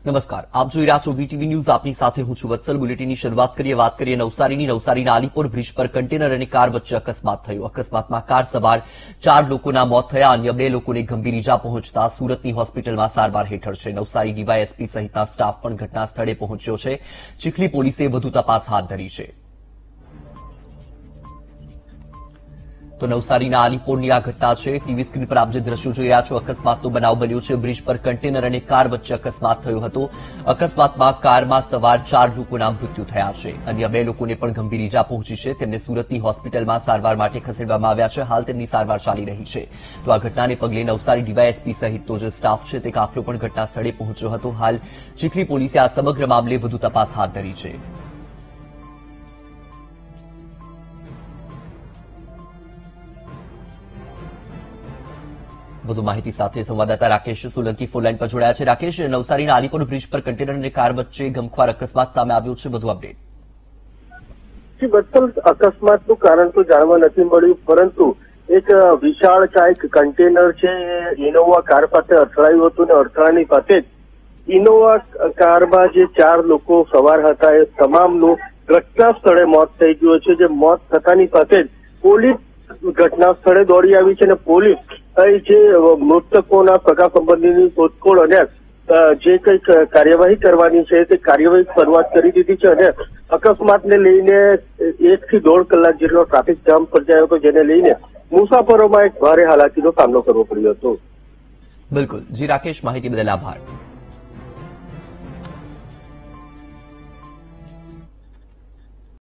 નમસ્કાર, આપ જોઈ રહ્યા છો વીટીવી ન્યૂઝ. આપની સાથે હું છું વત્સલ. બુલેટિનની શરૂઆત કરીએ નવસારીના આલીપુર બ્રિજ પર કન્ટેનર અને કાર વચ્ચે અકસ્માત થયો. અકસ્માતમાં કાર સવાર 4 લોકોના મોત થયા, અન્ય 2 લોકોને ગંભીર ઈજા પહોંચતા સુરતની હોસ્પિટલમાં સારવાર હેઠળ છે. નવસારી ડીવાયએસપી સહિતના સ્ટાફ પણ ઘટના સ્થળે પહોંચ્યો છે. ચીખલી પોલીસે વધુ તપાસ હાથ ધરી છે. તો નવસારીના આલીપુરની આ ઘટના છે. ટીવી સ્ક્રીન પર આપ જે દ્રશ્યો જોઈ રહ્યા છો, અકસ્માતનો બનાવ બન્યો છે. બ્રિજ પર કન્ટેનર અને કાર વચ્ચે અકસ્માત થયો હતો. અકસ્માતમાં કારમાં સવાર 4 લોકોના મૃત્યુ થયા છે. અન્ય 2 લોકોને પણ ગંભીર ઈજા પહોંચી છે. તેમને સુરતની હોસ્પિટલમાં સારવાર માટે ખસેડવામાં આવ્યા છે. હાલ તેમની સારવાર ચાલી રહી છે. તો આ ઘટનાને પગલે નવસારી ડીવાયએસપી સહિતનો જે સ્ટાફ છે તે કાફલો પણ ઘટના સ્થળે પહોંચ્યો હતો. હાલ ચીખલી પોલીસે આ સમગ્ર મામલે વધુ તપાસ હાથ ધરી છે. વધુ માહિતી સાથે સંવાદદાતા રાકેશ સોલંકી ફોનલાઈન પર જોડાયા છે. રાકેશ, નવસારીના આલીપુર બ્રિજ પર કન્ટેનર અને કાર વચ્ચે ગમખ્વાર અકસ્માત સામે આવ્યો છે. વધુ અપડેટ. અકસ્માતનું કારણ તો જાણવા નથી મળ્યું, પરંતુ એક વિશાળ એક કન્ટેનર છે ઇનોવા કાર પાસે અથડાયું હતું અને અથડાની સાથે જ ઇનોવા કારમાં જે 4 લોકો સવાર હતા એ તમામનું ઘટના સ્થળે મોત થઈ ગયું છે. જે મોત થતાની સાથે જ પોલીસ ઘટના સ્થળે દોડી આવી છે અને પોલીસ જે મૃતકોના સગા સંબંધીની શોધખોળ અને જે કંઈક કાર્યવાહી કરવાની છે તે કાર્યવાહી શરૂઆત કરી દીધી છે. અને અકસ્માતને લઈને 1 થી 1.5 કલાક જેટલો ટ્રાફિક જામ સર્જાયો હતો, જેને લઈને મુસાફરોમાં એક ભારે હાલાકીનો સામનો કરવો પડ્યો હતો. બિલકુલ જી રાકેશ, માહિતી બદલ આભાર.